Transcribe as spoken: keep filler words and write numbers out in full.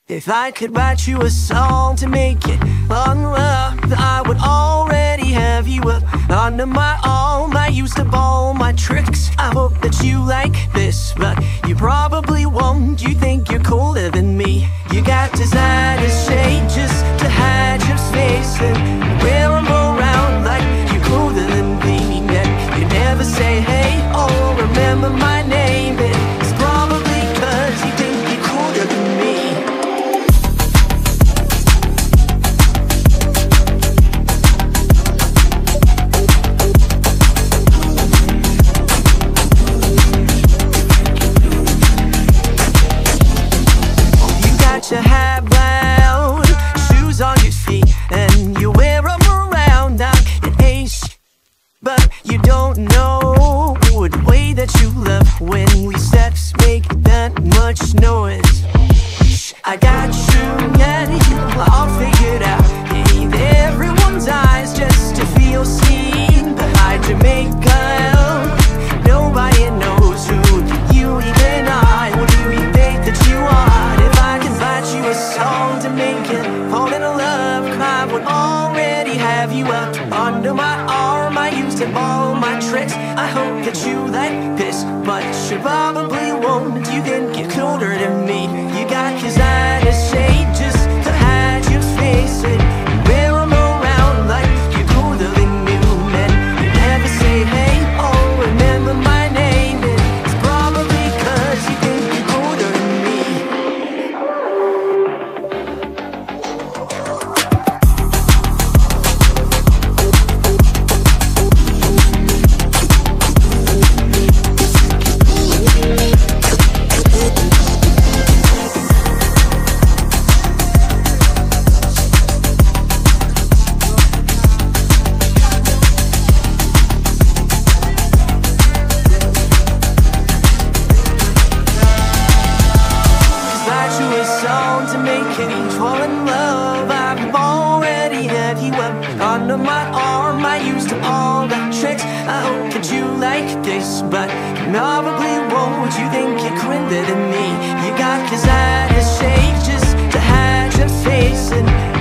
If I could write you a song to make it unloved, I would already have you up under my arm. I used up all my tricks. I hope that you like this, but you probably won't. You think you're cooler than me. You got designer shade just to hide your face, and wear them around like you're cooler than me. And you never say hey or remember my name. It's probably cause you think you're cooler than me. You have loud shoes on your feet, and you wear them around like an ace. But you don't know the way that you love when we steps make that much noise. I got you and you all figured out. Need everyone's eyes just to feel seen behind your makeup. Nobody knows who you even are. What do you think that you are? You a song to make it fall in love, I would already have you up under my arm. I used up all my tricks. I hope that you like this, but you probably won't. You think you're colder than me. You got designer shade just to hide your face, and wear them around like you're cooler than you. And you never say hey or remember my name. It's probably cause you think you're colder than me. To make it fall in love, I've already had you up under my arm. I used up all the tricks. I hope that you like this, but you probably won't. You think you're cooler than me. You got designer shade just to hide your face, and